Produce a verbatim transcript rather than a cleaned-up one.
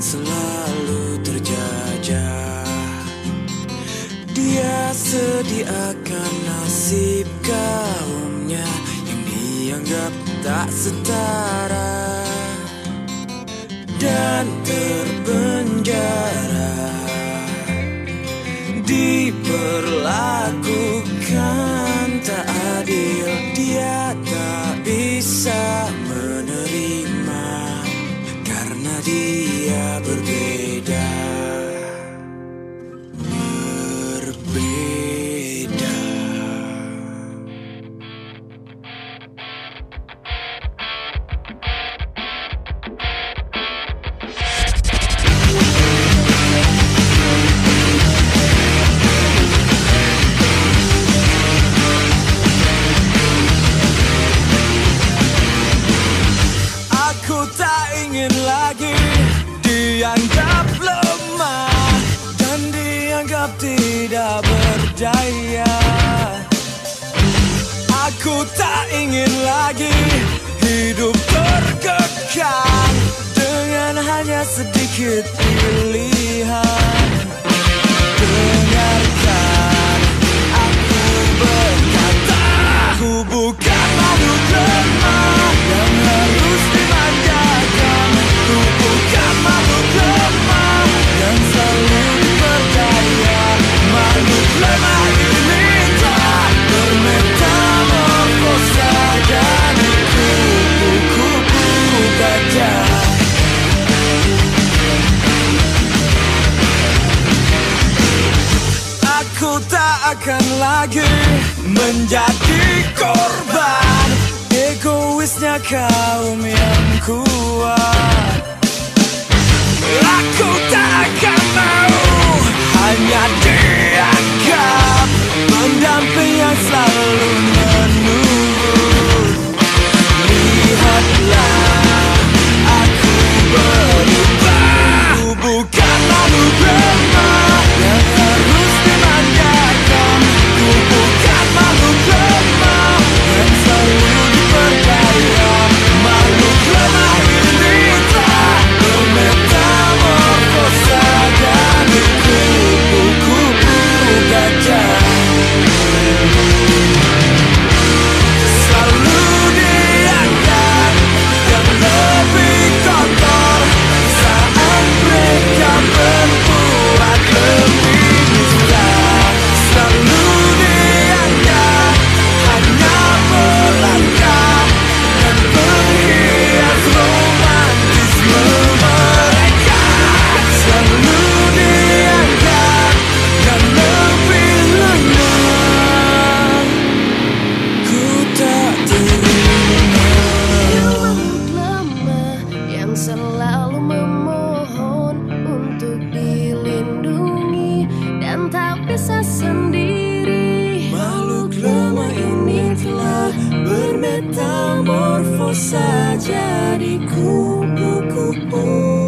selalu terjajah. Dia sediakan nasib kaumnya yang dianggap tak setara dan terpenjara, diperlakukan tak adil. Dia tak bisa menerima karena dia berbeda. Berbeda. Aku tak ingin lagi dianggap lemah dan dianggap tidak berdaya. Aku tak ingin lagi hidup terkekang dengan hanya sedikit pilihan. Dengarkan aku berkata, aku bukan makhluk lemah yang harus dimanjakan. Ku bukan makhluk lemah yang selalu dipercaya. Makhluk lemah ini tak bermetamorfosa jadi kupu-kupu baja. Aku tak akan lagi menjadi korban egoisnya kaum yang kuat. Aku tak akan mau hanya dianggap pendamping yang selalu menurut. Lihatlah, aku berubah. Ku bukan makhluk lemah yang harus dimanjakan. Ku bukan makhluk lemah yang selalu dipercaya. Makhluk lemah ini tak bermetamorfosa jadi kupu-kupu gajah. Selalu dianggap yang lebih kotor saat mereka berbuat lebih dusta. Selalu dianggap hanya pelanggar dan penghias romantisme mereka. Selalu dianggap yang lebih lemah. Ku tak terima. Makhluk lemah yang selalu memohon untuk dilindungi dan tak bisa sendiri. Makhluk lemah ini telah bermetamorfosa jadi kupu-kupu